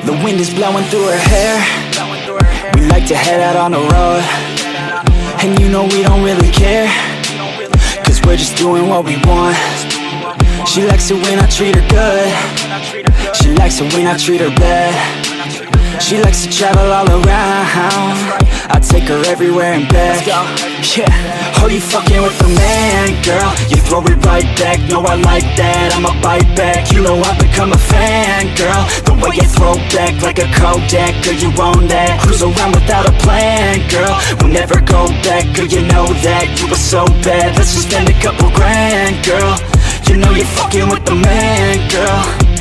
The wind is blowing through her hair. We like to head out on the road, and you know we don't really care, cause we're just doing what we want. She likes it when I treat her good. She likes it when I treat her bad. She likes to travel all around. I take her everywhere and back. Yeah, oh, you fucking with the man, girl. You throw it right back, no, I like that. I'ma bite back, you know I've become a fan, girl. The way you throw back like a Kodak, girl, you own that. Cruise around without a plan, girl. We'll never go back, girl, you know that. You were so bad, let's just spend a couple grand, girl. You know you're fucking with the man, girl.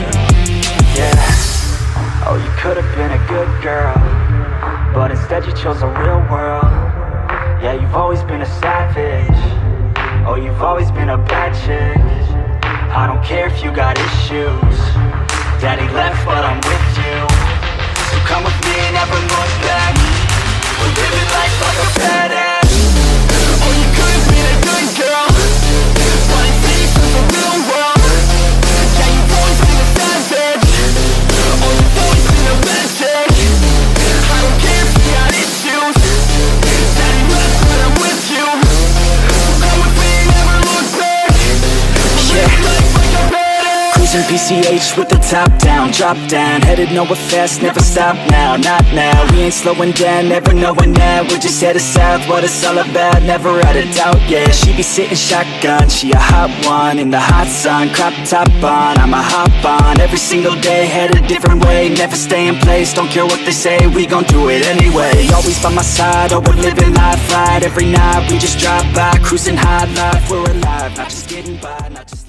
Yeah. Oh, you could've been a good girl, but instead you chose a real world. Yeah, you've always been a savage. Oh, you've always been a bad chick. I don't care if you got issues. Daddy left, but I'm with you. So come with me and never look back. We're living life like a badass. Oh, you could've been a good girl, but instead you chose a real world. Yeah, you've always been a savage. Oh, you've always been a bad chick. I don't care if you got issues. Daddy left, but I'm with you. So come with me and never look back. Yeah. Life like a badass. Cruising PCH with the top down, drop down, headed nowhere fast, never stop now, not now. We ain't slowing down, never knowing that. We're just headed south, what it's all about, never out of doubt, yeah. She be sitting shotgun, she a hot one, in the hot sun, crop top on, I'ma hop on, every single day, head a different way, never stay in place, don't care what they say, we gon' do it anyway. Always by my side, oh, we're living life right, every night we just drive by, cruising high life, we're alive, not just getting by, not just